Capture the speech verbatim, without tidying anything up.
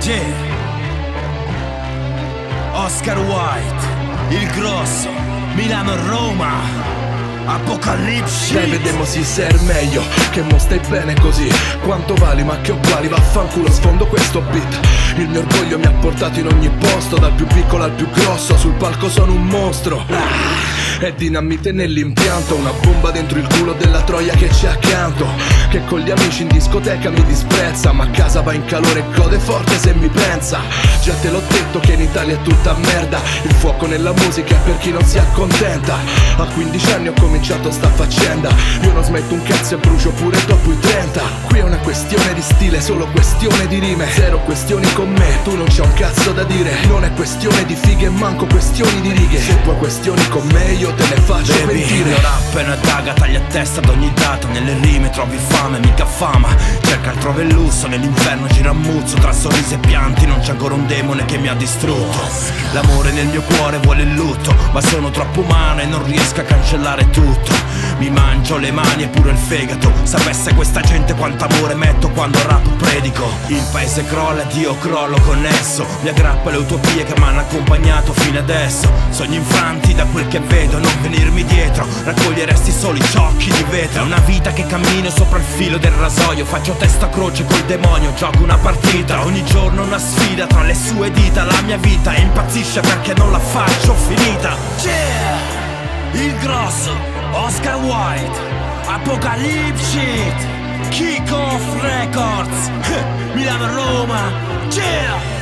Yeah. Oscar White, Il Grosso, Milano-Roma, Apocalipsi. Dai, vedemmo si ser meglio, che mo stai bene così. Quanto vali ma che uguali, vaffanculo sfondo questo beat. Il mio orgoglio mi ha portato in ogni posto, dal più piccolo al più grosso, sul palco sono un mostro. ah, È dinamite nell'impianto, una bomba dentro il culo della troia che c'è accanto, che con gli amici in discoteca mi disprezza, ma a casa va in calore e gode forte se mi pensa. Già te l'ho detto che in Italia è tutta merda, il fuoco nella musica è per chi non si accontenta. A quindici anni ho cominciato sta faccenda, io non smetto un cazzo e brucio pure dopo i trenta. Qui è una questione di stile, solo questione di rime, zero questioni con me, tu non c'è un cazzo da dire. Non è questione di fighe, manco questioni di righe, se poi questioni con me io te ne faccio Baby, pentire. il mio rap è una daga, taglia a testa ad ogni data. Nelle rime trovi fame, mica fama. Cerca altrove il lusso, nell'inferno gira a muzzo. Tra sorrisi e pianti non c'è ancora un demone che mi ha distrutto. L'amore nel mio cuore vuole il lutto, ma sono troppo umano e non riesco a cancellare tutto. Mi mangio le mani e pure il fegato. Sapesse questa gente quanto amore metto quando rap predico. Il paese crolla ed io crollo con esso. Mi aggrappo alle utopie che mi hanno accompagnato fino adesso. Sogni infranti da quel che vedo, non venirmi dietro, raccoglieresti solo i ciocchi di vetro. È una vita che cammino sopra il filo del rasoio, faccio testa a croce col demonio, gioco una partita. Ogni giorno una sfida tra le sue dita. La mia vita impazzisce perché non la faccio finita. Yeah! Il Grosso, Oscar White, Apocalipsi, Kick Off Records, Milano-Roma, yeah!